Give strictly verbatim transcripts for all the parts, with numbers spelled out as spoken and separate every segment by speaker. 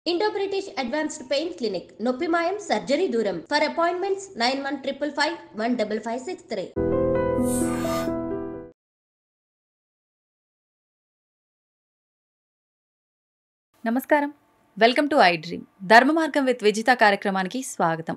Speaker 1: Indo British advanced pain clinic నొప్పి మాయం surgery దూరం. For appointments nine one triple five one double five six three.
Speaker 2: నమస్కారం, welcome to I dream. ధర్మ మార్గం with Vijitha కార్యక్రమానికి స్వాగతం.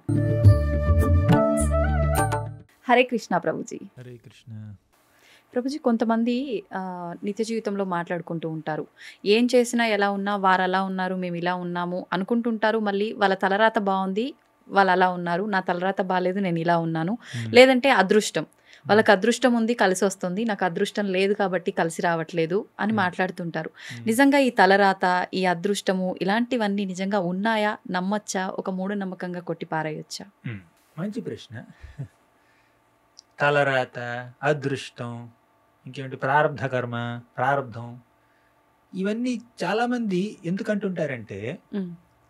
Speaker 2: హరే కృష్ణ ప్రభుజీ.
Speaker 3: హరే కృష్ణ
Speaker 2: ప్రభుజీ, కొంతమంది ఆ, నిత్య జీవితంలో మాట్లాడుకుంటూ ఉంటారు. ఏం చేసినా ఎలా ఉన్నా వారు అలా ఉన్నారు, మేము ఇలా ఉన్నాము అనుకుంటుంటారు. మళ్ళీ వాళ్ళ తలరాత బాగుంది, వాళ్ళు అలా ఉన్నారు, నా తలరాత బాగాలేదు, నేను ఇలా ఉన్నాను. లేదంటే అదృష్టం, వాళ్ళకి అదృష్టం ఉంది కలిసి వస్తుంది, నాకు అదృష్టం లేదు కాబట్టి కలిసి రావట్లేదు అని మాట్లాడుతుంటారు. నిజంగా ఈ తలరాత, ఈ అదృష్టము ఇలాంటివన్నీ నిజంగా ఉన్నాయా, నమ్మచ్చా, ఒక మూఢనమ్మకంగా కొట్టి పారేయొచ్చా?
Speaker 3: మంచి ప్రశ్న. తలరాత, అదృష్టం, ఇంకేమిటి ప్రారంధ కర్మ, ప్రారంధం, ఇవన్నీ చాలామంది ఎందుకంటుంటారంటే
Speaker 2: ఉమ్,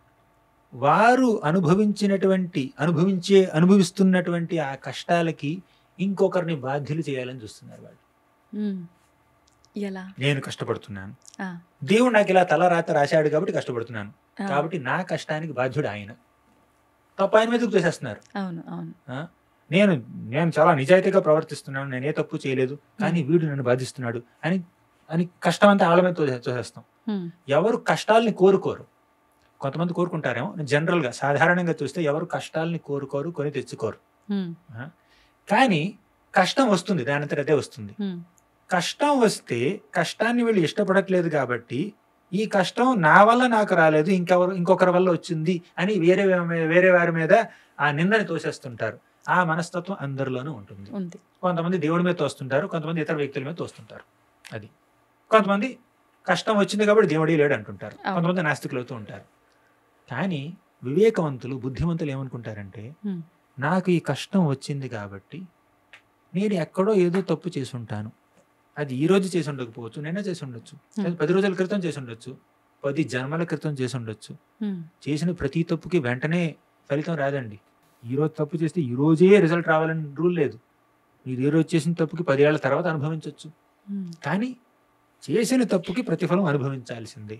Speaker 3: వారు అనుభవించినటువంటి అనుభవించే అనుభవిస్తున్నటువంటి ఆ కష్టాలకి ఇంకొకరిని బాధ్యులు చేయాలని చూస్తున్నారు వాళ్ళు.
Speaker 2: ఉమ్, ఎలా?
Speaker 3: నేను కష్టపడుతున్నాను,
Speaker 2: ఆ,
Speaker 3: దేవుడు నాకు ఇలా తలరాత రాశాడు కాబట్టి కష్టపడుతున్నాను,
Speaker 2: ఆ,
Speaker 3: కాబట్టి నా కష్టానికి బాధ్యుడు ఆయన. తప్పు ఆయన మీదకు తోసేస్తున్నారు.
Speaker 2: అవును అవును.
Speaker 3: ఆ? నేను నేను చాలా నిజాయితీగా ప్రవర్తిస్తున్నాను, నేను ఏ తప్పు చేయలేదు, కానీ వీడు నన్ను బాధిస్తున్నాడు అని అని కష్టం అంతా ఆళ్ళ మీద తోసే- తోసేస్తాం.
Speaker 2: ఉమ్,
Speaker 3: ఎవరు కష్టాలని కోరుకోరు. కొంతమంది కోరుకుంటారేమో, జనరల్గా సాధారణంగా చూస్తే ఎవరు కష్టాలని కోరుకోరు, కొని తెచ్చుకోరు.
Speaker 2: ఉమ్,
Speaker 3: ఆ? కానీ కష్టం వస్తుంది, దానంతట అదే వస్తుంది.
Speaker 2: ఉమ్,
Speaker 3: కష్టం వస్తే కష్టాన్ని వీళ్ళు ఇష్టపడట్లేదు కాబట్టి ఈ కష్టం నా వల్ల నాకు రాలేదు, ఇంకెవరు ఇంకొకరి వల్ల వచ్చింది అని వేరే వా- వేరే వారి మీద ఆ నిందని తోసేస్తుంటారు. ఆ మనస్తత్వం అందరిలోనూ ఉంటుంది.
Speaker 2: ఉంది.
Speaker 3: కొంతమంది దేవుడి మీద తోస్తుంటారు, కొంతమంది ఇతర వ్యక్తుల మీద తోస్తుంటారు. అది కొంతమంది కష్టం వచ్చింది కాబట్టి దేవుడే లేడు అంటుంటారు,
Speaker 2: అవును.
Speaker 3: కొంతమంది నాస్తికులు అవుతూ ఉంటారు. కానీ వివేకవంతులు, బుద్ధిమంతులు ఏమనుకుంటారంటే
Speaker 2: ఉమ్,
Speaker 3: నాకు ఈ కష్టం వచ్చింది కాబట్టి నేను ఎక్కడో ఏదో తప్పు చేసి ఉంటాను. అది ఈ రోజు చేసి ఉండకపోవచ్చు, నిన్న చేసి ఉండొచ్చు, లేదా పది రోజుల క్రితం చేసి ఉండొచ్చు, పది జన్మల క్రితం చేసి ఉండొచ్చు.
Speaker 2: ఉమ్,
Speaker 3: చేసిన ప్రతి తప్పుకి వెంటనే ఫలితం రాదండి. ఈ రోజు తప్పు చేస్తే ఈ రోజే రిజల్ట్ రావాలని రూల్ లేదు. మీరు ఏ రోజు చేసిన తప్పుకి పదేళ్ల తర్వాత అనుభవించవచ్చు,
Speaker 2: ఉమ్,
Speaker 3: కానీ చేసిన తప్పుకి ప్రతిఫలం అనుభవించాల్సిందే.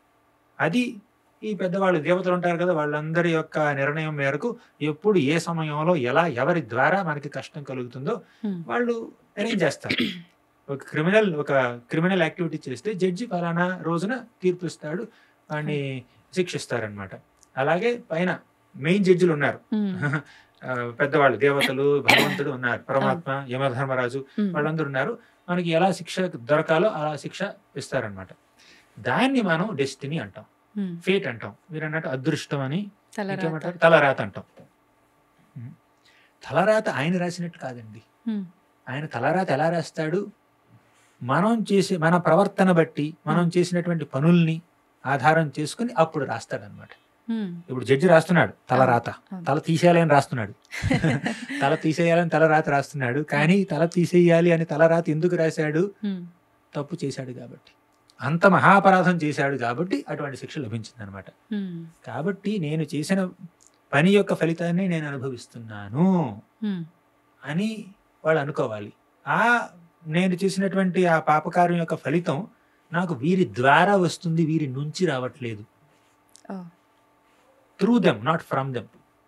Speaker 3: అది ఈ పెద్దవాళ్ళు దేవతలు ఉంటారు కదా, వాళ్ళందరి యొక్క నిర్ణయం మేరకు ఎప్పుడు ఏ సమయంలో ఎలా ఎవరి ద్వారా మనకి కష్టం కలుగుతుందో
Speaker 2: ఉమ్,
Speaker 3: వాళ్ళు అరేంజ్ చేస్తారు. ఒక క్రిమినల్ ఒక క్రిమినల్ యాక్టివిటీ చేస్తే జడ్జి ఫలానా రోజున తీర్పు ఇస్తాడు, వాడిని శిక్షిస్తారనమాట. అలాగే పైన మెయిన్ జడ్జిలు ఉన్నారు,
Speaker 2: ఉమ్,
Speaker 3: ఆ, పెద్దవాళ్ళు దేవతలు, భగవంతుడు ఉన్నారు, పరమాత్మ, యమధర్మరాజు,
Speaker 2: ఉమ్,
Speaker 3: వాళ్ళందరూ ఉన్నారు. మనకి ఎలా శిక్ష దొరకాలో అలా శిక్ష ఇస్తారనమాట. దాన్ని మనం డెస్టినీ అంటాం,
Speaker 2: ఉమ్,
Speaker 3: ఫేట్ అంటాం, మీరు అన్నట్టు అదృష్టం అని,
Speaker 2: తలరాత.
Speaker 3: ఇంకేమంటారు, తలరాత అంటాం. ఉం. తలరాత ఆయన రాసినట్టు కాదండి.
Speaker 2: ఉమ్,
Speaker 3: ఆయన తలరాత ఎలా రాస్తాడు? మనం చేసే మన ప్రవర్తన బట్టి, మనం చేసినటువంటి పనుల్ని ఆధారం చేసుకుని అప్పుడు రాస్తాడనమాట.
Speaker 2: ఉమ్,
Speaker 3: ఇప్పుడు జడ్జి రాస్తున్నాడు తలరాత,
Speaker 2: అవును.
Speaker 3: తల తీసేయాలని రాస్తున్నాడు, తల తీసేయాలని తలరాత రాస్తున్నాడు. కానీ తల తీసేయాలి అని తలరాత ఎందుకు రాశాడు?
Speaker 2: ఉమ్,
Speaker 3: తప్పు చేశాడు కాబట్టి, అంత మహాపరాధం చేశాడు కాబట్టి అటువంటి శిక్ష లభించింది అనమాట.
Speaker 2: ఉమ్,
Speaker 3: కాబట్టి నేను చేసిన పని యొక్క ఫలితాన్ని నేను అనుభవిస్తున్నాను
Speaker 2: ఉమ్,
Speaker 3: అని వాళ్ళు అనుకోవాలి. ఆ నేను చేసినటువంటి ఆ పాపకార్యం యొక్క ఫలితం నాకు వీరి ద్వారా వస్తుంది, వీరి నుంచి రావట్లేదు.
Speaker 2: Oh,
Speaker 3: through them, not from them.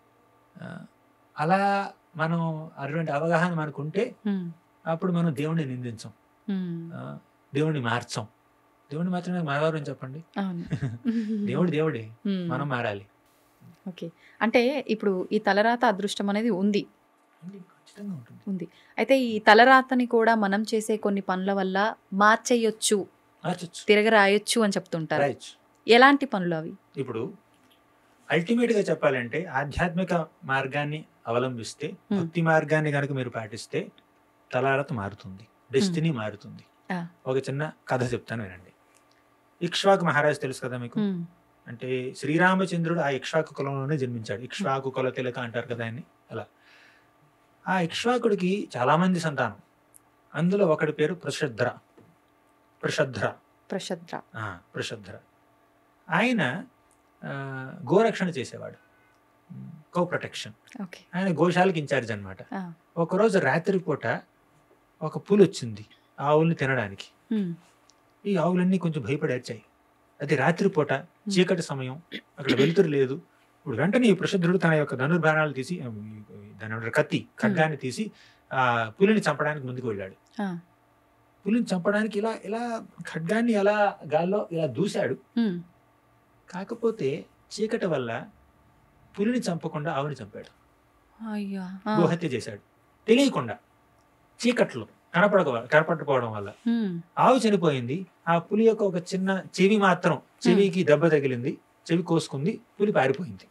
Speaker 3: అలా మనం అటువంటి అవగాహన మనకు ఉంటే
Speaker 2: ఉమ్,
Speaker 3: అప్పుడు మనం దేవుణ్ణి నిందించం,
Speaker 2: ఉమ్,
Speaker 3: ఆ, దేవుణ్ణి మార్చం. దేవుణ్ణి మాత్రమే మారవారు అని చెప్పండి.
Speaker 2: అవును.
Speaker 3: దేవుడు దేవుడే,
Speaker 2: ఉమ్,
Speaker 3: మనం మారాలి.
Speaker 2: ఓకే. అంటే ఇప్పుడు ఈ తలరాత అదృష్టం అనేది ఉంది
Speaker 3: ఖచ్చితంగా ఉంటుంది.
Speaker 2: ఉంది అయితే ఈ తలరాతని కూడా మనం చేసే కొన్ని పనుల వల్ల మార్చేయొచ్చు,
Speaker 3: మార్చొచ్చు,
Speaker 2: తిరగరాయొచ్చు అని చెప్తుంటారు.
Speaker 3: రాయొచ్చు.
Speaker 2: ఎలాంటి పనులు అవి?
Speaker 3: ఇప్పుడు అల్టిమేట్ గా చెప్పాలంటే ఆధ్యాత్మిక మార్గాన్ని అవలంబిస్తే,
Speaker 2: Hmm.
Speaker 3: భక్తి మార్గాన్ని కనుక మీరు పాటిస్తే తలరాత మారుతుంది, డెస్టినీ మారుతుంది.
Speaker 2: ఆ,
Speaker 3: ఒక చిన్న కథ చెప్తాను వినండి. ఇక్ష్వాకు మహారాజు తెలుసు కదా మీకు.
Speaker 2: ఉమ్,
Speaker 3: అంటే శ్రీరామచంద్రుడు ఆ ఇక్ష్వాకు కులంలోనే జన్మించాడు. ఇక్ష్వాకు కుల తిలక అంటారు కదా ఆయన్ని. అలా ఆ ఇక్ష్వాకుడికి చాలా మంది సంతానం. అందులో ఒకటి పేరు ప్రషద్ర. ప్రషద్ర
Speaker 2: ప్రషద్ర.
Speaker 3: ఆ, ప్రషద్ర ఆయన ఆ, గోరక్షణ చేసేవాడు, గో ప్రొటెక్షన్.
Speaker 2: ఓకే.
Speaker 3: ఆయన గోశాలకు ఇన్ఛార్జ్ అనమాట.
Speaker 2: ఆ,
Speaker 3: ఒకరోజు రాత్రిపూట ఒక పులి వచ్చింది ఆవుల్ని తినడానికి.
Speaker 2: ఉమ్,
Speaker 3: ఈ ఆవులన్నీ కొంచెం భయపడి ఏడ్చాయి. అది రాత్రిపూట చీకటి సమయం, అక్కడ వెలుతురు లేదు. ఇప్పుడు వెంటనే ఈ వృషధ్రుడు తన యొక్క ధనుర్బాణాలు తీసి ఆ, దాని ఏమంటారు, కత్తి ఖడ్గాన్ని తీసి ఆ పులిని చంపడానికి ముందుకు వెళ్ళాడు.
Speaker 2: ఆ,
Speaker 3: పులిని చంపడానికి ఇలా ఇలా ఖడ్గాన్ని ఎలా గాల్లో ఇలా దూశాడు.
Speaker 2: ఉమ్,
Speaker 3: కాకపోతే చీకటి వల్ల పులిని చంపకుండా ఆవుని చంపాడు,
Speaker 2: అయ్యా, ఆ,
Speaker 3: గోహత్య చేశాడు తెలియకుండా. చీకట్లో కనపడక కనపడకపోవడం వల్ల
Speaker 2: ఉమ్,
Speaker 3: ఆవు చనిపోయింది. ఆ పులి యొక్క ఒక చిన్న చెవి మాత్రం, చెవికి దెబ్బ తగిలింది, చెవి కోసుకుంది, పులి పారిపోయింది.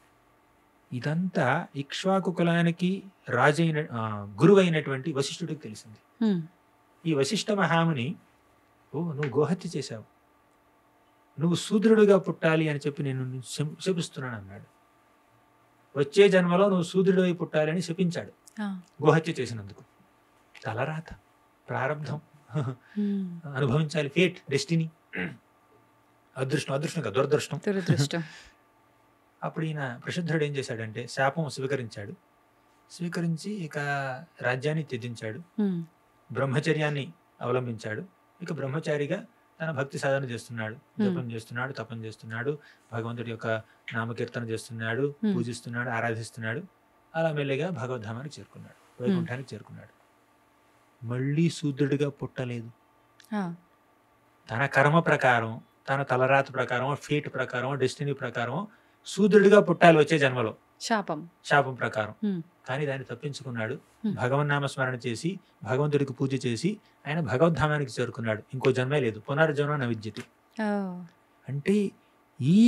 Speaker 3: ఇదంతా ఇక్ష్వాకు కులానికి రాజైన ఆ, గురువైనటువంటి వశిష్ఠుడికి తెలిసింది.
Speaker 2: ఉమ్,
Speaker 3: ఈ వశిష్ఠ మహాముని, ఓ నువ్వు గోహత్య చేశావు, నువ్వు శూద్రుడిగా పుట్టాలి అని చెప్పి నేను నిన్ను శం- శపిస్తున్నాను అన్నాడు. వచ్చే జన్మలో నువ్వు శూద్రుడివై పుట్టాలి అని శపించాడు
Speaker 2: ఆ,
Speaker 3: గోహత్య చేసినందుకు. తలరాత, ప్రారంధం,
Speaker 2: ఉమ్,
Speaker 3: అనుభవించాలి, ఫేట్, డెస్టినీ, అదృష్టం, అదృష్టం కాదు, దురదృష్టం.
Speaker 2: దురదృష్టం.
Speaker 3: అప్పుడు ఈయన ప్రసిద్ధుడు ఏం చేశాడంటే శాపం స్వీకరించాడు. స్వీకరించి ఇక రాజ్యాన్ని త్యజించాడు,
Speaker 2: ఉమ్,
Speaker 3: బ్రహ్మచర్యాన్ని అవలంబించాడు. ఇక బ్రహ్మచారిగా తన భక్తి సాధన చేస్తున్నాడు, జపం చేస్తున్నాడు, తపం చేస్తున్నాడు, భగవంతుడి యొక్క నామకీర్తన చేస్తున్నాడు,
Speaker 2: Hmm.
Speaker 3: పూజిస్తున్నాడు, ఆరాధిస్తున్నాడు. అలా మెల్లిగా భగవద్ధామానికి చేరుకున్నాడు, వైకుంఠానికి చేరుకున్నాడు. మళ్ళీ శూద్రుడిగా పుట్టలేదు.
Speaker 2: ఆ,
Speaker 3: తన కర్మ ప్రకారం, తన తలరాత ప్రకారం, ఫేట్ ప్రకారం, డెస్టినీ ప్రకారం శూద్రుడిగా పుట్టాలి వచ్చే జన్మలో,
Speaker 2: శాపం.
Speaker 3: శాపం ప్రకారం.
Speaker 2: ఉమ్,
Speaker 3: కానీ దాన్ని తప్పించుకున్నాడు.
Speaker 2: Hmm.
Speaker 3: భగవన్నామ స్మరణ చేసి, భగవంతుడికి పూజ చేసి ఆయన భగవద్ధామానికి చేరుకున్నాడు. ఇంకో జన్మే లేదు, పునర్జన్మ న విద్యతే.
Speaker 2: ఓ,
Speaker 3: అంటే ఈ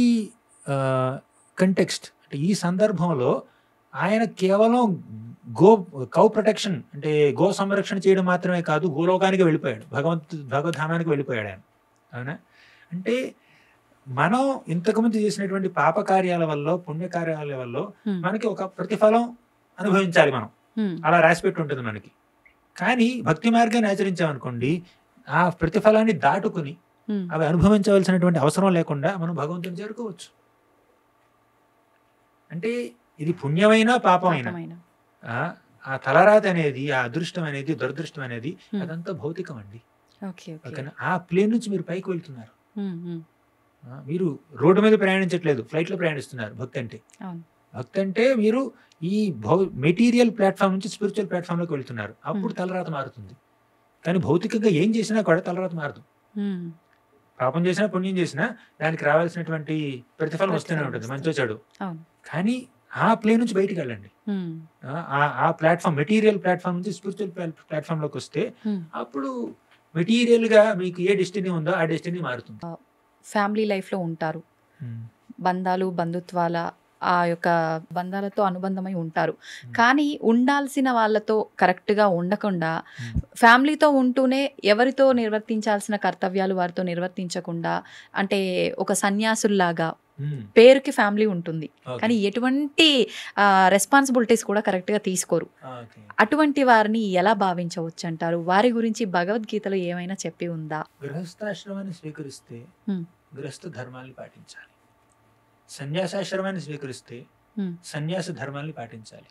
Speaker 3: కంటెక్స్ట్, అంటే ఈ సందర్భంలో ఆయన కేవలం గో కౌ ప్రొటెక్షన్, అంటే గో సంరక్షణ చేయడం మాత్రమే కాదు, గోలోకానికి వెళ్ళిపోయాడు, భగవంతు భగవద్ధామానికి వెళ్ళిపోయాడు ఆయన. అవునా? అంటే మనం ఇంతకుముందు చేసినటువంటి పాప కార్యాల వల్ల, పుణ్యకార్యాల వల్ల
Speaker 2: ఉమ్,
Speaker 3: మనకి ఒక ప్రతిఫలం అనుభవించాలి మనం,
Speaker 2: ఉమ్,
Speaker 3: అలా రాసిపెట్టి ఉంటుంది మనకి. కానీ భక్తి మార్గాన్ని ఆచరించామనుకోండి, ఆ ప్రతిఫలాన్ని దాటుకుని
Speaker 2: ఉమ్,
Speaker 3: అవి అనుభవించవలసినటువంటి అవసరం లేకుండా మనం భగవంతుని చేరుకోవచ్చు. అంటే ఇది పుణ్యమైనా పాపమైనా,
Speaker 2: పాపమైన.
Speaker 3: ఆ ఆ తలరాత అనేది, ఆ అదృష్టం అనేది, దురదృష్టం అనేది
Speaker 2: Hmm.
Speaker 3: అదంతా భౌతికం అండి.
Speaker 2: Okay, okay.
Speaker 3: ఓకేనా? ఆ ప్లేన్ నుంచి మీరు పైకి వెళ్తున్నారు,
Speaker 2: ఉమ్, ఉమ్,
Speaker 3: ఆ, మీరు రోడ్డు మీద ప్రయాణించట్లేదు, ఫ్లైట్ లో ప్రయాణిస్తున్నారు. భక్తి అంటే
Speaker 2: అవును.
Speaker 3: భక్తి అంటే మీరు ఈ భౌ మెటీరియల్ ప్లాట్ఫామ్ నుంచి స్పిరిచువల్ ప్లాట్ఫామ్ లోకి వెళ్తున్నారు. అప్పుడు
Speaker 2: Hmm.
Speaker 3: తలరాత మారుతుంది. కానీ భౌతికంగా ఏం చేసినా కూడా తలరాత మారదు.
Speaker 2: ఉమ్,
Speaker 3: పాపం చేసినా పుణ్యం చేసినా దానికి రావాల్సినటువంటి ప్రతిఫలం వస్తూనే
Speaker 2: ప్రతిఫలం
Speaker 3: ఉంటుంది,
Speaker 2: వస్తుంది.
Speaker 3: మంచో చెడు.
Speaker 2: అవును.
Speaker 3: కానీ ఆ ప్లేన్ నుంచి బయటికి వెళ్ళండి,
Speaker 2: ఉమ్,
Speaker 3: ఆ ఆ ప్లాట్ఫామ్, మెటీరియల్ ప్లాట్ఫామ్ నుంచి స్పిరిచువల్ ప్లాట్ఫామ్ లోకి వస్తే
Speaker 2: ఉమ్.
Speaker 3: అప్పుడు మెటీరియల్ గా మీకు ఏ డెస్టినీ ఉందో ఆ డెస్టినీ మారుతుంది.
Speaker 2: ఫ్యామిలీ లైఫ్లో ఉంటారు, బంధాలు బంధుత్వాల ఆ యొక్క బంధాలతో అనుబంధమై ఉంటారు. కానీ ఉండాల్సిన వాళ్ళతో కరెక్ట్గా ఉండకుండా, ఫ్యామిలీతో ఉంటూనే ఎవరితో నిర్వర్తించాల్సిన కర్తవ్యాలు వారితో నిర్వర్తించకుండా, అంటే ఒక సన్యాసుల్లాగా పేరుకి ఫ్యామిలీ ఉంటుంది కానీ ఎటువంటి రెస్పాన్సిబిలిటీస్ కూడా కరెక్ట్గా తీసుకోరు. అటువంటి వారిని ఎలా భావించవచ్చు అంటారు? వారి గురించి భగవద్గీతలో ఏమైనా చెప్పి ఉందా?
Speaker 3: గృహస్థాశ్రమాన్ని స్వీకరిస్తే
Speaker 2: Hmm.
Speaker 3: గృహస్థ ధర్మాన్ని పాటించాలి, సన్యాసాశ్రమాన్ని స్వీకరిస్తే
Speaker 2: Hmm.
Speaker 3: సన్యాస ధర్మాన్ని పాటించాలి.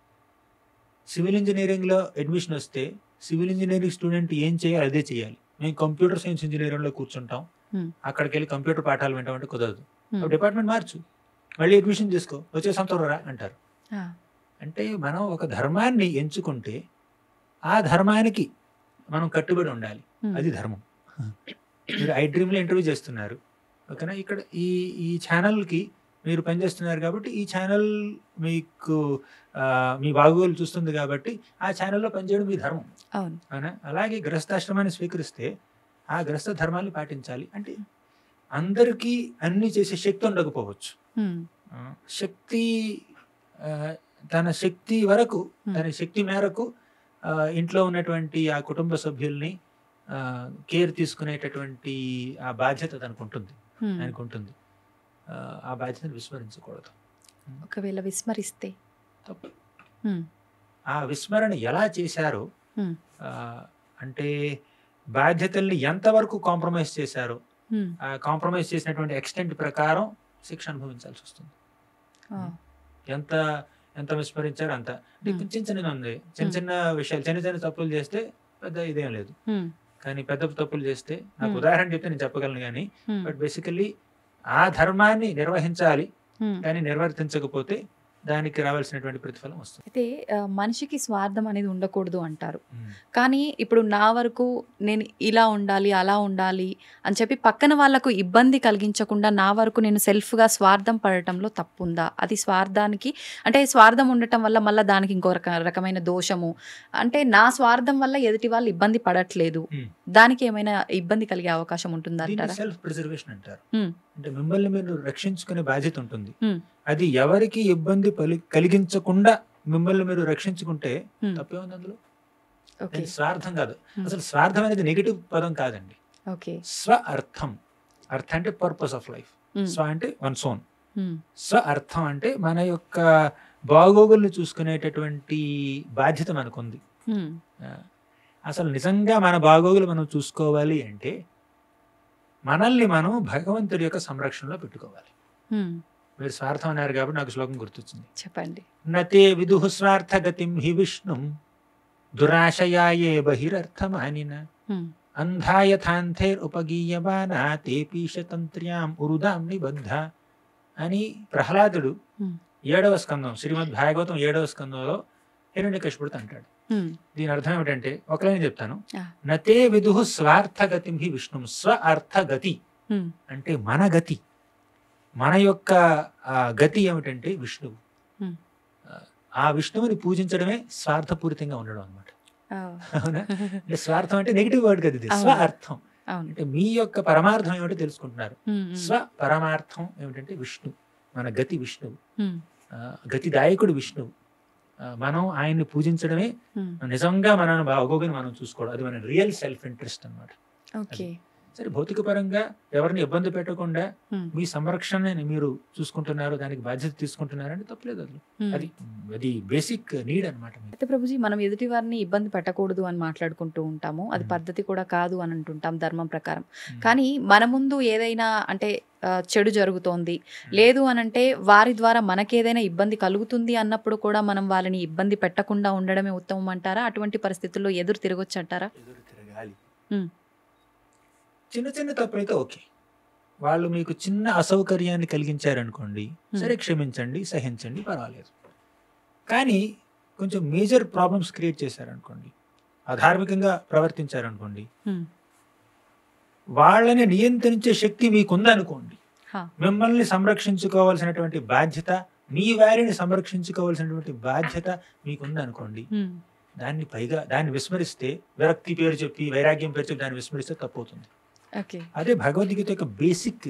Speaker 3: సివిల్ ఇంజనీరింగ్ లో అడ్మిషన్ వస్తే సివిల్ ఇంజనీరింగ్ స్టూడెంట్ ఏం చేయాలి అదే చేయాలి. మేము కంప్యూటర్ సైన్స్ ఇంజనీరింగ్ లో కూర్చుంటాం,
Speaker 2: Hmm.
Speaker 3: అక్కడికి వెళ్ళి కంప్యూటర్ పాఠాలు వింటామంటే కుదరదు.
Speaker 2: Hmm.
Speaker 3: డిపార్ట్మెంట్ మార్చు, మళ్ళీ అడ్మిషన్ తీసుకో, వచ్చే సంవత్సరం రా అంటారు.
Speaker 2: Ah.
Speaker 3: అంటే మనం ఒక ధర్మాన్ని ఎంచుకుంటే ఆ ధర్మానికి మనం కట్టుబడి ఉండాలి,
Speaker 2: Hmm.
Speaker 3: అది ధర్మం. మీరు ఐ డ్రీమ్లో ఇంటర్వ్యూ చేస్తున్నారు, ఓకేనా? ఇక్కడ ఈ ఈ ఛానల్కి మీరు పనిచేస్తున్నారు కాబట్టి ఈ ఛానల్ మీకు ఆ, మీ బాగోగులు చూస్తుంది కాబట్టి ఆ ఛానల్లో పనిచేయడం మీ ధర్మం,
Speaker 2: అవును.
Speaker 3: అవునా? అలాగే గృహస్థాశ్రమాన్ని స్వీకరిస్తే ఆ గృహస్థ ధర్మాన్ని పాటించాలి. అంటే అందరికీ అన్ని చేసే శక్తి ఉండకపోవచ్చు,
Speaker 2: Hmm.
Speaker 3: ఆ, శక్తి ఆ, తన శక్తి వరకు,
Speaker 2: Hmm.
Speaker 3: తన శక్తి మేరకు ఆ, ఇంట్లో ఉన్నటువంటి ఆ కుటుంబ సభ్యుల్ని కేర్ తీసుకునేటటువంటి ఆ బాధ్యత తనకు ఉంటుంది,
Speaker 2: Hmm.
Speaker 3: ఆయనకు ఉంటుంది. ఆ, ఆ బాధ్యతను విస్మరించకూడదు.
Speaker 2: ఒకవేళ విస్మరిస్తే
Speaker 3: తప్పు.
Speaker 2: Hmm.
Speaker 3: ఆ విస్మరణ ఎలా చేశారో,
Speaker 2: Hmm.
Speaker 3: ఆ, అంటే బాధ్యతల్ని ఎంతవరకు కాంప్రమైజ్ చేశారో,
Speaker 2: Hmm.
Speaker 3: ఆ కాంప్రమైజ్ చేసినటువంటి ఎక్స్టెంట్ ప్రకారం శిక్ష అనుభవించాల్సి వస్తుంది.
Speaker 2: Ah.
Speaker 3: ఎంత ఎంత విస్మరించారో అంత. అంటే
Speaker 2: Hmm.
Speaker 3: చిన్న చిన్న ఉంది, చిన్న
Speaker 2: Hmm.
Speaker 3: చిన్న విషయాలు, చిన్న చిన్న తప్పులు చేస్తే పెద్ద ఇదేం లేదు.
Speaker 2: Hmm.
Speaker 3: కానీ పెద్ద తప్పులు చేస్తే నాకు
Speaker 2: Hmm.
Speaker 3: ఉదాహరణ చెప్తే నేను చెప్పగలను కానీ
Speaker 2: హ్మ్.
Speaker 3: బట్ బేసికల్లీ ఆ ధర్మాన్ని నిర్వహించాలి
Speaker 2: హ్మ్.
Speaker 3: కానీ నిర్వర్తించకపోతే దానికి రావాల్సినటువంటి ప్రతిఫలం వస్తుంది.
Speaker 2: అయితే ఆ, మనిషికి స్వార్థం అనేది ఉండకూడదు అంటారు.
Speaker 3: ఉమ్.
Speaker 2: కానీ ఇప్పుడు నా వరకు నేను ఇలా ఉండాలి అలా ఉండాలి అని చెప్పి పక్కన వాళ్ళకు ఇబ్బంది కలిగించకుండా నా వరకు నేను సెల్ఫ్గా స్వార్థం పడటంలో తప్పుందా? అది స్వార్థానికి అంటే స్వార్థం ఉండటం వల్ల మళ్ళీ దానికి ఇంకో రక రకమైన దోషము అంటే నా స్వార్థం వల్ల ఎదుటి వాళ్ళు ఇబ్బంది పడట్లేదు,
Speaker 3: Hmm.
Speaker 2: దానికి ఏమైనా ఇబ్బంది కలిగే అవకాశం ఉంటుందా
Speaker 3: దీన్ని
Speaker 2: అంటారా?
Speaker 3: సెల్ఫ్ ప్రిజర్వేషన్ అంటారు.
Speaker 2: Hmm.
Speaker 3: అంటే మిమ్మల్ని మీరు రక్షించుకునే బాధ్యత ఉంటుంది.
Speaker 2: Hmm.
Speaker 3: అది ఎవరికి ఇబ్బంది పలి కలిగించకుండా మిమ్మల్ని మీరు రక్షించుకుంటే
Speaker 2: Hmm.
Speaker 3: తప్పే ఉంది అందులో.
Speaker 2: ఓకే
Speaker 3: అది స్వార్థం కాదు.
Speaker 2: Hmm.
Speaker 3: అసలు స్వార్థం అనేది నెగిటివ్ పదం కాదండి.
Speaker 2: ఓకే
Speaker 3: స్వ అర్థం. అర్థ అంటే పర్పస్ ఆఫ్ లైఫ్.
Speaker 2: Hmm.
Speaker 3: స్వ అంటే వన్ సోన్.
Speaker 2: Hmm.
Speaker 3: స్వ అర్థం అంటే మన యొక్క బాగోగుల్ని చూసుకునేటటువంటి బాధ్యత మనకుంది.
Speaker 2: Hmm.
Speaker 3: ఆ, అసలు నిజంగా మన బాగోగులు మనం చూసుకోవాలి అంటే మనల్ని మనం భగవంతుడి యొక్క సంరక్షణలో పెట్టుకోవాలి.
Speaker 2: Hmm.
Speaker 3: మీరు స్వార్థం అన్నారు కాబట్టి నాకు శ్లోకం గుర్తొచ్చింది.
Speaker 2: చెప్పండి.
Speaker 3: నతే విదుః స్వార్థగతిం హి విష్ణుం దురాశయాయే బహిరర్థమానిన
Speaker 2: Hmm.
Speaker 3: అంధాయథాంథైర్ ఉపగీయమానా తేపీశతంత్ర్యాం ఉరుదాం నిబద్ధ అని ప్రహ్లాదుడు
Speaker 2: Hmm.
Speaker 3: ఏడవ స్కందం శ్రీమద్ భాగవతం ఏడవ స్కందంలో హిరణ్యకశిపుడితో అంటాడు.
Speaker 2: Hmm.
Speaker 3: దీని అర్థం ఏమిటంటే ఒక లైన్ చెప్తాను.
Speaker 2: Ah.
Speaker 3: నతే విదుః స్వార్థగతిం హి విష్ణుం. స్వ అర్థగతి
Speaker 2: Hmm.
Speaker 3: అంటే మన గతి, మన యొక్క ఆ, గతి ఏమిటంటే విష్ణువు.
Speaker 2: Hmm.
Speaker 3: ఆ, ఆ విష్ణువుని పూజించడమే స్వార్థపూరితంగా ఉండడం అనమాట.
Speaker 2: Oh.
Speaker 3: అవునా? అంటే స్వార్థం అంటే నెగిటివ్ వర్డ్ కదా ఇది.
Speaker 2: అవును.
Speaker 3: స్వ అర్థం
Speaker 2: అవును.
Speaker 3: అంటే మీ యొక్క పరమార్థం ఏమిటో తెలుసుకుంటున్నారు.
Speaker 2: Hmm. Hmm.
Speaker 3: స్వ పరమార్థం ఏమిటంటే విష్ణు, మన గతి విష్ణువు,
Speaker 2: Hmm.
Speaker 3: ఆ, గతిదాయకుడు విష్ణువు. ఆ, మనం ఆయన్ని పూజించడమే
Speaker 2: Hmm.
Speaker 3: నిజంగా మన బాగోగుని మనం చూసుకోవడం. అది మన రియల్ సెల్ఫ్ ఇంట్రెస్ట్ అన్నమాట.
Speaker 2: ఓకే.
Speaker 3: సరే, భౌతిక పరంగా ఎవరిని ఇబ్బంది పెట్టకుండా
Speaker 2: Hmm.
Speaker 3: మీ సంరక్షణని మీరు చూసుకుంటున్నారు, దానికి బాధ్యత తీసుకుంటున్నారంటే తప్పలేదు. అది
Speaker 2: Hmm.
Speaker 3: అది అది బేసిక్ నీడ్ అనమాట.
Speaker 2: అయితే ప్రభుజీ మనం ఎదుటి వారిని ఇబ్బంది పెట్టకూడదు అని మాట్లాడుకుంటూ ఉంటాము, అది
Speaker 3: Hmm.
Speaker 2: పద్ధతి కూడా కాదు అని అంటుంటాం ధర్మం ప్రకారం. కానీ మన ముందు ఏదైనా అంటే ఆ, చెడు జరుగుతోంది లేదు అనంటే వారి ద్వారా మనకేదైనా ఇబ్బంది కలుగుతుంది అన్నప్పుడు కూడా మనం వాళ్ళని ఇబ్బంది పెట్టకుండా ఉండడమే ఉత్తమం అంటారా? అటువంటి పరిస్థితుల్లో ఎదురు తిరగొచ్చు అంటారా?
Speaker 3: ఎదురు తిరగాలి.
Speaker 2: Hmm.
Speaker 3: చిన్న చిన్న తప్పులైతే ఓకే. వాళ్ళు మీకు చిన్న అసౌకర్యాన్ని కలిగించారనుకోండి,
Speaker 2: Hmm.
Speaker 3: సరే క్షమించండి, సహించండి, పర్వాలేదు. కానీ కొంచెం మేజర్ ప్రాబ్లమ్స్ క్రియేట్ చేశారనుకోండి, అధార్మికంగా ప్రవర్తించారనుకోండి,
Speaker 2: Hmm.
Speaker 3: వాళ్ళని నియంత్రించే శక్తి మీకుందనుకోండి,
Speaker 2: హా.
Speaker 3: మిమ్మల్ని సంరక్షించుకోవాల్సినటువంటి బాధ్యత, మీ వారిని సంరక్షించుకోవాల్సినటువంటి బాధ్యత మీకుందనుకోండి,
Speaker 2: Hmm.
Speaker 3: దాన్ని పైగా దాన్ని విస్మరిస్తే, విరక్తి పేరు చెప్పి వైరాగ్యం పేరు చెప్పి దాన్ని విస్మరిస్తే తప్పవుతుంది.
Speaker 2: ఓకే.
Speaker 3: అదే భగవద్గీత యొక్క బేసిక్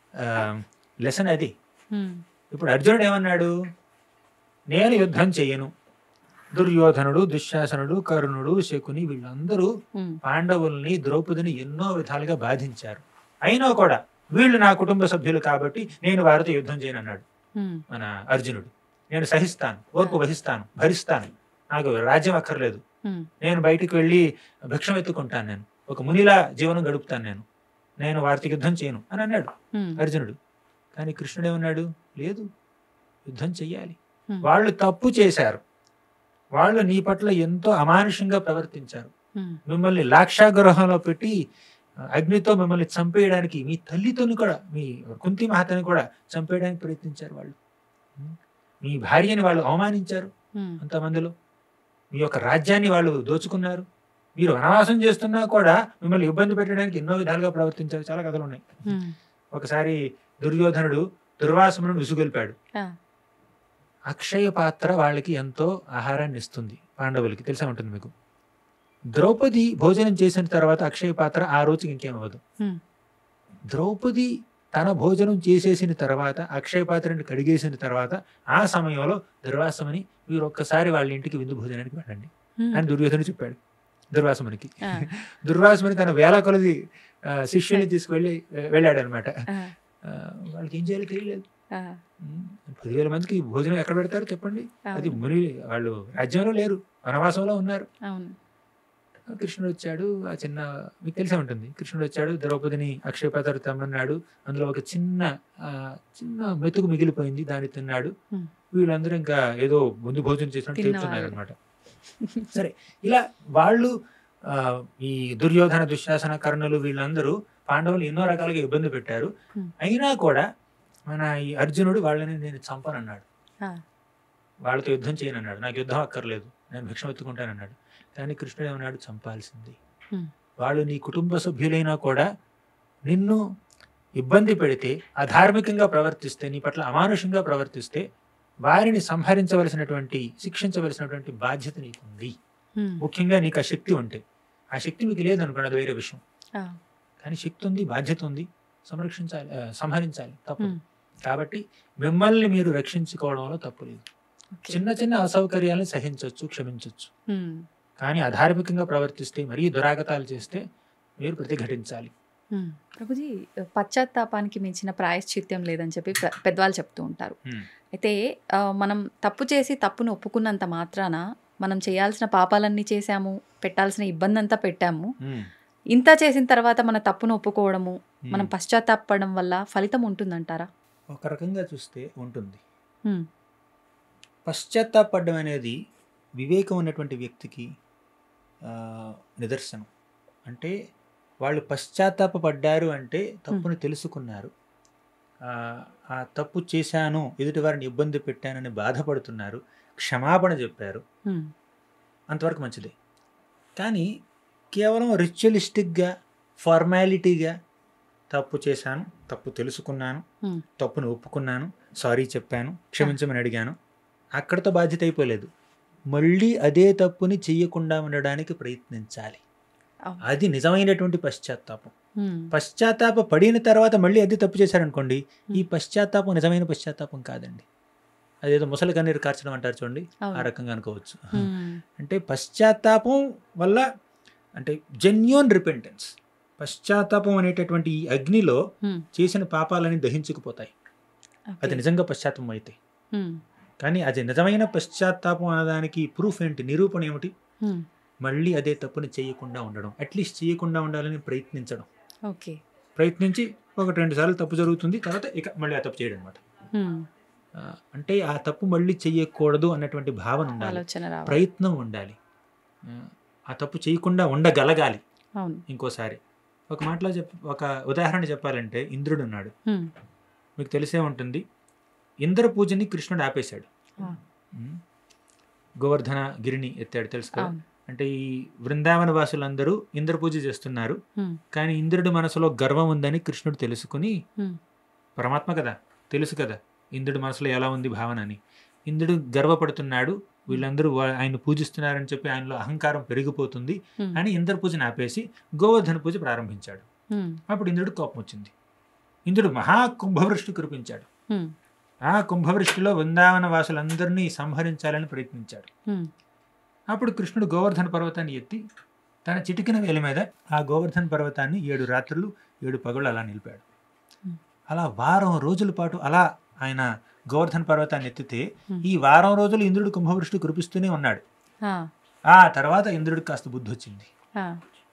Speaker 3: లెసన్ అది.
Speaker 2: Hmm.
Speaker 3: ఇప్పుడు అర్జునుడు ఏమన్నాడు? నేను యుద్ధం చెయ్యను. దుర్యోధనుడు, దుశ్శాసనుడు, కర్ణుడు, శకుని వీళ్ళందరూ
Speaker 2: Hmm.
Speaker 3: పాండవుల్ని, ద్రౌపదిని ఎన్నో విధాలుగా బాధించారు. అయినా కూడా వీళ్ళు నా కుటుంబ సభ్యులు కాబట్టి నేను వారితో యుద్ధం చేయను అన్నాడు
Speaker 2: Hmm.
Speaker 3: మన అర్జునుడు. నేను సహిస్తాను, ఓర్పు వహిస్తాను, భరిస్తాను, నాకు రాజ్యం అక్కర్లేదు,
Speaker 2: Hmm.
Speaker 3: నేను బయటికి వెళ్ళి భిక్షం ఎత్తుకుంటాను, నేను ఒక మునిలా జీవనం గడుపుతాను, నేను నేను వారితో యుద్ధం చేయను అని అన్నాడు
Speaker 2: Hmm.
Speaker 3: అర్జునుడు. కానీ కృష్ణుడు ఏమన్నాడు? లేదు, యుద్ధం చెయ్యాలి.
Speaker 2: Hmm.
Speaker 3: వాళ్ళు తప్పు చేశారు, వాళ్ళు నీ పట్ల ఎంతో అమానుషంగా ప్రవర్తించారు,
Speaker 2: Hmm.
Speaker 3: మిమ్మల్ని లాక్షాగృహంలో పెట్టి ఆ, అగ్నితో మిమ్మల్ని చంపేయడానికి, మీ తల్లితోని కూడా, మీ కుంతి మహాతని కూడా చంపేయడానికి ప్రయత్నించారు వాళ్ళు. ఉం? మీ భార్యని వాళ్ళు అవమానించారు
Speaker 2: Hmm.
Speaker 3: అంతమందిలో, మీ యొక్క రాజ్యాన్ని వాళ్ళు దోచుకున్నారు, మీరు వనవాసం చేస్తున్నా కూడా మిమ్మల్ని ఇబ్బంది పెట్టడానికి ఎన్నో విధాలుగా ప్రవర్తించారు. చాలా కథలు ఉన్నాయి.
Speaker 2: Hmm.
Speaker 3: ఒకసారి దుర్యోధనుడు దుర్వాసమును విసుగొల్పాడు.
Speaker 2: Ah.
Speaker 3: అక్షయ పాత్ర వాళ్ళకి ఎంతో ఆహారాన్ని ఇస్తుంది, పాండవులకి తెలిసే ఉంటుంది మీకు. ద్రౌపది భోజనం చేసిన తర్వాత అక్షయ పాత్ర ఆ రోజుకి ఇంకేం అవ్వదు.
Speaker 2: Hmm.
Speaker 3: ద్రౌపది తన భోజనం చేసేసిన తర్వాత, అక్షయ పాత్రని కడిగేసిన తర్వాత, ఆ సమయంలో దుర్వాసమని మీరు ఒక్కసారి వాళ్ళ ఇంటికి విందు భోజనానికి వెళ్ళండి
Speaker 2: Hmm.
Speaker 3: అని దుర్యోధనుడు చెప్పాడు దుర్వాసమునికి.
Speaker 2: Ah.
Speaker 3: దుర్వాసముని తన వేల కొలది ఆ, శిష్యుని తీసుకువెళ్ళి వెళ్ళాడు అనమాట.
Speaker 2: Ah.
Speaker 3: వాళ్ళకి ఏం చేయాలో తెలియలేదు.
Speaker 2: Ah.
Speaker 3: ఉమ్, పదివేల మందికి భోజనం ఎక్కడ పెడతారు చెప్పండి? అది
Speaker 2: అవును.
Speaker 3: ముని, వాళ్ళు రాజ్యంలో లేరు, వనవాసంలో ఉన్నారు.
Speaker 2: అవును.
Speaker 3: కృష్ణుడు వచ్చాడు, ఆ చిన్న, మీకు తెలిసే ఉంటుంది, కృష్ణుడు వచ్చాడు, ద్రౌపదిని అక్షయపాత్ర తెమ్మన్నాడు, అందులో ఒక చిన్న ఆ, చిన్న మెతుకు మిగిలిపోయింది, దాన్ని తిన్నాడు.
Speaker 2: Hmm.
Speaker 3: వీళ్ళందరూ ఇంకా ఏదో ముందు భోజనం చేసినట్టు
Speaker 2: తిన్నవాళ్ళు.
Speaker 3: తీరుతున్నారు అనమాట. సరే, ఇలా వాళ్ళు ఆ, ఈ దుర్యోధన దుశ్శాసన కర్ణులు వీళ్ళందరూ పాండవులు ఎన్నో రకాలుగా ఇబ్బంది పెట్టారు.
Speaker 2: Hmm.
Speaker 3: అయినా కూడా మన ఈ అర్జునుడు వాళ్ళని నేను చంపనన్నాడు,
Speaker 2: ఆ,
Speaker 3: వాళ్ళతో యుద్ధం చేయనన్నాడు, నాకు యుద్ధం అక్కర్లేదు, నేను భిక్షం ఎత్తుకుంటానన్నాడు. కానీ కృష్ణుడు ఏమన్నాడు, చంపాల్సింది.
Speaker 2: Hmm.
Speaker 3: వాళ్ళు నీ కుటుంబ సభ్యులైనా కూడా నిన్ను ఇబ్బంది పెడితే, అధార్మికంగా ప్రవర్తిస్తే, నీ పట్ల అమానుషంగా ప్రవర్తిస్తే వారిని సంహరించవలసినటువంటి శిక్షించవలసినటువంటి బాధ్యత నీకుంది.
Speaker 2: ఉమ్,
Speaker 3: ముఖ్యంగా నీకు ఆ శక్తి ఉంటే. ఆ శక్తి మీకు లేదనుకోండి, అది వేరే విషయం.
Speaker 2: ఆ,
Speaker 3: కానీ శక్తి ఉంది, బాధ్యత ఉంది, సంరక్షించాలి, ఆ, సంహరించాలి, తప్పు.
Speaker 2: ఉమ్,
Speaker 3: కాబట్టి మిమ్మల్ని మీరు రక్షించుకోవడంలో తప్పు లేదు.
Speaker 2: ఓకే.
Speaker 3: చిన్న చిన్న అసౌకర్యాలను సహించవచ్చు, క్షమించవచ్చు.
Speaker 2: ఉమ్,
Speaker 3: కానీ అధార్మికంగా ప్రవర్తిస్తే, మరీ దురాగతాలు చేస్తే మీరు ప్రతిఘటించాలి.
Speaker 2: ఉమ్. ప్రభుజీ, పశ్చాత్తాపానికి మించిన ప్రాయశ్చిత్యం లేదని చెప్పి పె- పెద్దవాళ్ళు చెప్తూ ఉంటారు.
Speaker 3: ఉమ్.
Speaker 2: అయితే ఆ, మనం తప్పు చేసి తప్పును ఒప్పుకున్నంత మాత్రాన మనం చేయాల్సిన పాపాలన్నీ చేశాము, పెట్టాల్సిన ఇబ్బంది అంతా పెట్టాము,
Speaker 3: ఉమ్.
Speaker 2: ఇంత చేసిన తర్వాత మన తప్పును ఒప్పుకోవడము, మనం
Speaker 3: ఉమ్.
Speaker 2: పశ్చాత్తాపడడం వల్ల ఫలితం ఉంటుందంటారా?
Speaker 3: ఒక రకంగా చూస్తే ఉంటుంది.
Speaker 2: ఉమ్,
Speaker 3: పశ్చాత్తాపడడం అనేది వివేకం ఉన్నటువంటి వ్యక్తికి ఆ, నిదర్శనం. అంటే వాళ్ళు పశ్చాత్తాపడ్డారు అంటే తప్పుని తెలుసుకున్నారు, ఆ, ఆ తప్పు చేశాను, ఎదుటి వారిని ఇబ్బంది పెట్టానని బాధపడుతున్నారు, క్షమాపణ చెప్పారు,
Speaker 2: ఉమ్,
Speaker 3: అంతవరకు మంచిదే. కానీ కేవలం రిచువలిస్టిక్గా, ఫార్మాలిటీగా తప్పు చేశాను, తప్పు తెలుసుకున్నాను,
Speaker 2: ఉమ్,
Speaker 3: తప్పును ఒప్పుకున్నాను, సారీ చెప్పాను, క్షమించమని అడిగాను, అక్కడితో బాధ్యత అయిపోలేదు. మళ్ళీ అదే తప్పుని చెయ్యకుండా ఉండడానికి ప్రయత్నించాలి.
Speaker 2: అవును.
Speaker 3: అది నిజమైనటువంటి పశ్చాత్తాపం.
Speaker 2: ఉమ్,
Speaker 3: పశ్చాత్తాప పడిన తర్వాత మళ్ళీ అదే తప్పు చేశారనుకోండి, ఈ పశ్చాత్తాపం నిజమైన పశ్చాత్తాపం కాదండి. అదేదో ముసలి కన్నీరు కార్చడం అంటారు చూడండి, ఆ
Speaker 2: అవును.
Speaker 3: రకంగా అనుకోవచ్చు.
Speaker 2: ఉమ్,
Speaker 3: అంటే పశ్చాత్తాపం వల్ల, అంటే జెన్యూన్ రిపెంటెన్స్, పశ్చాత్తాపం అనేటటువంటి ఈ అగ్నిలో
Speaker 2: ఉమ్,
Speaker 3: చేసిన పాపాలని దహించుకుపోతాయి.
Speaker 2: ఓకే.
Speaker 3: అది నిజంగా పశ్చాత్తాపం అయితే.
Speaker 2: ఉమ్,
Speaker 3: కానీ అది నిజమైన పశ్చాత్తాపం అనడానికి ప్రూఫ్ ఏంటి, నిరూపణ ఏమిటి?
Speaker 2: ఉమ్,
Speaker 3: మళ్ళీ అదే తప్పుని చేయకుండా ఉండడం, అట్లీస్ట్ చేయకుండా ఉండాలని ప్రయత్నించడం.
Speaker 2: ఓకే.
Speaker 3: ప్రయత్నించి ఒకటి రెండు సార్లు తప్పు జరుగుతుంది, తర్వాత ఇక మళ్ళీ ఆ తప్పు చేయడం అనమాట.
Speaker 2: ఉమ్,
Speaker 3: అంటే ఆ తప్పు మళ్ళీ చెయ్యకూడదు అన్నటువంటి భావన ఉండాలి,
Speaker 2: ఆలోచన రావాలి.
Speaker 3: ప్రయత్నం ఉండాలి, ఆ, ఆ తప్పు చేయకుండా ఉండగలగాలి.
Speaker 2: అవును.
Speaker 3: ఇంకోసారి ఒక మాటలో చెప్ ఒక ఉదాహరణ చెప్పాలంటే, ఇంద్రుడు ఉన్నాడు,
Speaker 2: ఉమ్,
Speaker 3: మీకు తెలిసే ఉంటుంది. ఇంద్ర పూజని కృష్ణుడు ఆపేశాడు.
Speaker 2: ఆ,
Speaker 3: ఉమ్. గోవర్ధన గిరిని ఎత్తాడు, తెలుసు కదా.
Speaker 2: అవును.
Speaker 3: అంటే ఈ బృందావన వాసులందరూ ఇంద్ర పూజ చేస్తున్నారు,
Speaker 2: ఉమ్,
Speaker 3: కానీ ఇంద్రుడి మనసులో గర్వం ఉందని కృష్ణుడు తెలుసుకుని,
Speaker 2: ఉమ్,
Speaker 3: పరమాత్మ కదా, తెలుసు కదా ఇంద్రుడి మనసులో ఎలా ఉంది భావన అని, ఇంద్రుడు గర్వపడుతున్నాడు, వీళ్ళందరూ వా- ఆయన పూజిస్తున్నారని చెప్పి ఆయనలో అహంకారం పెరిగిపోతుంది
Speaker 2: ఉమ్,
Speaker 3: అని ఇంద్ర పూజను ఆపేసి గోవర్ధన పూజ ప్రారంభించాడు.
Speaker 2: ఉమ్,
Speaker 3: అప్పుడు ఇంద్రుడికి కోపం వచ్చింది. ఇంద్రుడు మహా కుంభవృష్టి కురిపించాడు.
Speaker 2: ఉమ్,
Speaker 3: ఆ కుంభవృష్టిలో వృందావన వాసులందరినీ సంహరించాలని ప్రయత్నించాడు.
Speaker 2: ఉమ్,
Speaker 3: అప్పుడు కృష్ణుడు గోవర్ధన పర్వతాన్ని ఎత్తి తన చిటికిన వేలి మీద ఆ గోవర్ధన పర్వతాన్ని ఏడు రాత్రులు ఏడు పగళ్ళు అలా నిలిపాడు.
Speaker 2: Hmm.
Speaker 3: అలా వారం రోజుల పాటు అలా ఆయన గోవర్ధన పర్వతాన్ని ఎత్తితే
Speaker 2: Hmm.
Speaker 3: ఈ వారం రోజులు ఇంద్రుడు కుంభవృష్టి కురిపిస్తూనే ఉన్నాడు.
Speaker 2: ఆ,
Speaker 3: ఆ తర్వాత ఇంద్రుడికి కాస్త బుద్ధి వచ్చింది.
Speaker 2: ఆ,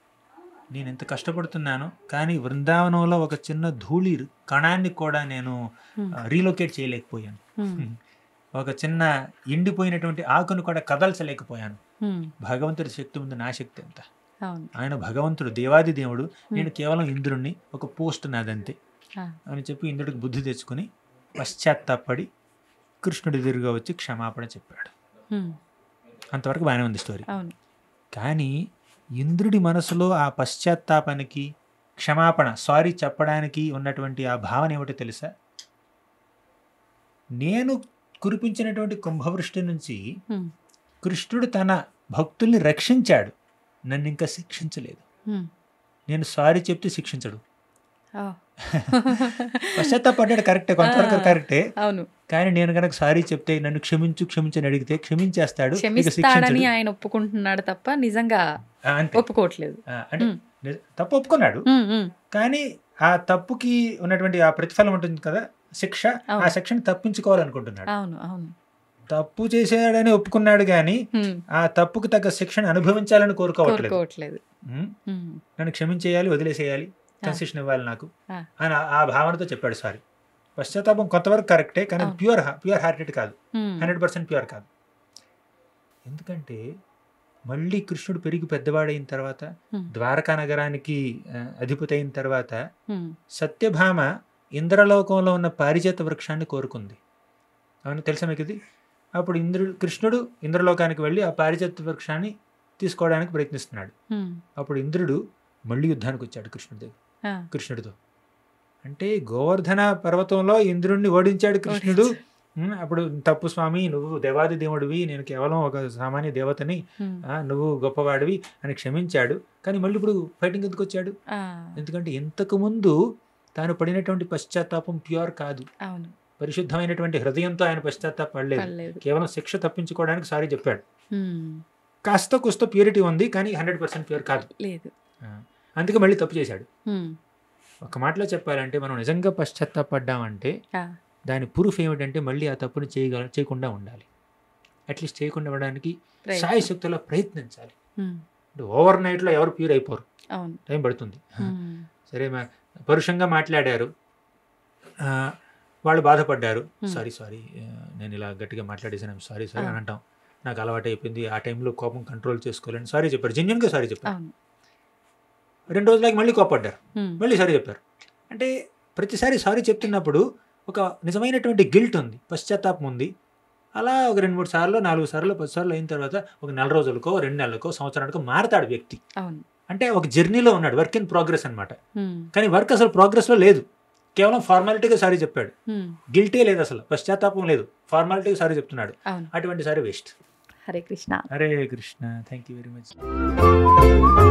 Speaker 3: నేను ఎంత కష్టపడుతున్నాను, కానీ బృందావనంలో ఒక చిన్న ధూళి కణాన్ని కూడా నేను
Speaker 2: ఉమ్,
Speaker 3: రీలొకేట్ చేయలేకపోయాను.
Speaker 2: ఉమ్,
Speaker 3: ఒక చిన్న ఎండిపోయినటువంటి ఆకును కూడా కదల్చలేకపోయాను.
Speaker 2: ఉమ్,
Speaker 3: భగవంతుడి శక్తి ఉంది, నా శక్తి ఎంత?
Speaker 2: అవును.
Speaker 3: ఆయన భగవంతుడు, దేవాది దేవుడు, నేను కేవలం ఇంద్రుణ్ణి, ఒక పోస్ట్ నాదంతే
Speaker 2: ఆ,
Speaker 3: అని చెప్పి ఇంద్రుడికి బుద్ధి తెచ్చుకుని పశ్చాత్తాపడి కృష్ణుడి ఎదురుగా వచ్చి క్షమాపణ చెప్పాడు.
Speaker 2: ఉమ్,
Speaker 3: అంతవరకు బాగానే ఉంది స్టోరీ.
Speaker 2: అవును.
Speaker 3: కానీ ఇంద్రుడి మనసులో ఆ పశ్చాత్తాపానికి, క్షమాపణ, సారీ చెప్పడానికి ఉన్నటువంటి ఆ భావన ఏమిటో తెలుసా? నేను కురిపించినటువంటి కుంభవృష్టి నుంచి
Speaker 2: ఉమ్,
Speaker 3: కృష్ణుడు తన భక్తుల్ని రక్షించాడు, నన్ను ఇంకా శిక్షించలేదు.
Speaker 2: ఉమ్,
Speaker 3: నేను సారీ చెప్తే శిక్షించడు.
Speaker 2: ఆ,
Speaker 3: పశ్చాత్తాపడ్డాడు, కరెక్టే, కొంతవరకు
Speaker 2: ఆ,
Speaker 3: కరెక్టే.
Speaker 2: అవును.
Speaker 3: కానీ నేను కనుక సారీ చెప్తే, నన్ను క్షమించు క్షమించని అడిగితే క్షమించేస్తాడు, ఇక
Speaker 2: క్షమిస్తాడని
Speaker 3: శిక్షించడు.
Speaker 2: ఆయన ఒప్పుకుంటున్నాడు తప్ప నిజంగా
Speaker 3: ఆ, అంతే.
Speaker 2: ఒప్పుకోవట్లేదు.
Speaker 3: ఆ, అంటే
Speaker 2: ఉమ్,
Speaker 3: నిజ- తప్పు ఒప్పుకున్నాడు,
Speaker 2: ఉమ్, ఉమ్,
Speaker 3: కానీ ఆ తప్పుకి ఉన్నటువంటి ఆ ప్రతిఫలం ఉంటుంది కదా, శిక్ష, ఆ
Speaker 2: అవును.
Speaker 3: శిక్షను తప్పించుకోవాలనుకుంటున్నాడు.
Speaker 2: అవును, అవును.
Speaker 3: తప్పు చేశాడని ఒప్పుకున్నాడు, కానీ
Speaker 2: ఉమ్,
Speaker 3: ఆ తప్పుకు తగ్గ శిక్షను అనుభవించాలని కోరుకోవట్లేదు.
Speaker 2: కోరుకోవట్లేదు.
Speaker 3: ఉమ్,
Speaker 2: ఉమ్,
Speaker 3: నన్ను క్షమించేయాలి, వదిలేసేయాలి, కన్సెషన్ ఇవ్వాలి నాకు
Speaker 2: ఆ.
Speaker 3: అని ఆ- ఆ భావనతో చెప్పాడు సారీ. పశ్చాత్తాపం కొంతవరకు కరెక్టే, కానీ
Speaker 2: అవును.
Speaker 3: ప్యూర్ ప్యూర్ హార్టెడ్ కాదు,
Speaker 2: ఉమ్,
Speaker 3: హండ్రెడ్ పర్సెంట్ ప్యూర్ కాదు. ఎందుకంటే మళ్ళీ కృష్ణుడు పెరిగి పెద్దవాడైన తర్వాత
Speaker 2: హ్మ్.
Speaker 3: ద్వారకా నగరానికి ఆ, అధిపతి అయిన తర్వాత
Speaker 2: హ్మ్.
Speaker 3: సత్యభామ ఇంద్రలోకంలో ఉన్న పారిజాత వృక్షాన్ని కోరుకుంది. అవును, తెలుసా మీకు ఇది? అప్పుడు ఇంద్రుడు కృష్ణుడు ఇంద్రలోకానికి వెళ్ళి ఆ పారిజాత వృక్షాన్ని తీసుకోవడానికి ప్రయత్నిస్తున్నాడు.
Speaker 2: హ్మ్.
Speaker 3: అప్పుడు ఇంద్రుడు మళ్ళీ యుద్ధానికి వచ్చాడు కృష్ణుడి దగ్గర
Speaker 2: ఆ.
Speaker 3: కృష్ణుడితో. అంటే గోవర్ధన పర్వతంలో ఇంద్రుడిని ఓడించాడు కృష్ణుడు. ఉమ్, అప్పుడు తప్పు స్వామి, నువ్వు దేవాది దేవుడివి, నేను కేవలం ఒక సామాన్య దేవతని,
Speaker 2: హ్మ్.
Speaker 3: ఆ, నువ్వు గొప్పవాడివి అని క్షమించాడు. కానీ మళ్ళీ ఇప్పుడు ఫైటింగ్ ఎందుకు వచ్చాడు?
Speaker 2: ఆ.
Speaker 3: ఎందుకంటే ఇంతకు ముందు తాను పడినటువంటి పశ్చాత్తాపం ప్యూర్ కాదు,
Speaker 2: అవును.
Speaker 3: పరిశుద్ధమైనటువంటి హృదయంతో ఆయన పశ్చాత్తాపడలేదు.
Speaker 2: పర్లేదు.
Speaker 3: కేవలం శిక్ష తప్పించుకోవడానికి సారీ చెప్పాడు.
Speaker 2: హ్మ్.
Speaker 3: కాస్త కుస్త ప్యూరిటీ ఉంది, కానీ హండ్రెడ్ పర్సెంట్ ప్యూర్ కాదు.
Speaker 2: లేదు.
Speaker 3: ఆ, అందుకే మళ్ళీ తప్పు చేశాడు.
Speaker 2: హ్మ్.
Speaker 3: ఒక మాటలో చెప్పాలంటే మనం నిజంగా పశ్చాత్తాపడ్డామంటే
Speaker 2: ఆ.
Speaker 3: దాని ప్రూఫ్ ఏమిటంటే మళ్ళీ ఆ తప్పుని చేయగల చేయకుండా ఉండాలి. అట్లీస్ట్ చేయకుండా ఉండడానికి
Speaker 2: ప్రయత్నం.
Speaker 3: సాయి శక్తిలో ప్రయత్నించాలి.
Speaker 2: హ్మ్.
Speaker 3: అంటే ఓవర్ నైట్లో ఎవరు ప్యూర్ అయిపోరు,
Speaker 2: అవును.
Speaker 3: టైం పడుతుంది.
Speaker 2: హ్మ్.
Speaker 3: సరే, మా పరుషంగా మాట్లాడారు, ఆ, వాళ్ళు బాధపడ్డారు,
Speaker 2: Hmm.
Speaker 3: సారీ సారీ నేను ఇలా గట్టిగా మాట్లాడేసాను, సారీ సారీ
Speaker 2: Ah.
Speaker 3: అని అంటాం. నాకు అలవాటు అయిపోయింది, ఆ టైంలో కోపం కంట్రోల్ చేసుకోలేని సారీ చెప్పారు, జెన్యున్గా సారీ చెప్పారు.
Speaker 2: అవును.
Speaker 3: రెండు రోజులకి మళ్ళీ కోపడ్డారు,
Speaker 2: హ్మ్.
Speaker 3: మళ్ళీ సారీ చెప్పారు. అంటే ప్రతిసారి సారీ చెప్తున్నప్పుడు ఒక నిజమైనటువంటి గిల్ట్ ఉంది, పశ్చాత్తాపం ఉంది. అలా ఒక రెండు మూడు సార్లు నాలుగు సార్లు పది సార్లు అయిన తర్వాత ఒక నెల రోజులకో రెండు నెలలకో సంవత్సరానికో మారతాడు వ్యక్తి.
Speaker 2: అవును.
Speaker 3: అంటే ఒక జర్నీలో ఉన్నాడు, వర్క్ ఇన్ ప్రోగ్రెస్ అనమాట.
Speaker 2: హ్మ్.
Speaker 3: కానీ వర్క్ అసలు ప్రోగ్రెస్లో లేదు, కేవలం ఫార్మాలిటీగా సారీ చెప్పాడు.
Speaker 2: హ్మ్.
Speaker 3: గిల్టే లేదు, అసలు పశ్చాత్తాపం లేదు, ఫార్మాలిటీగా సారీ చెప్తున్నాడు.
Speaker 2: అవును.
Speaker 3: అటువంటి సారీ waste.
Speaker 2: Hare Krishna.
Speaker 3: Hare Krishna, thank you very much.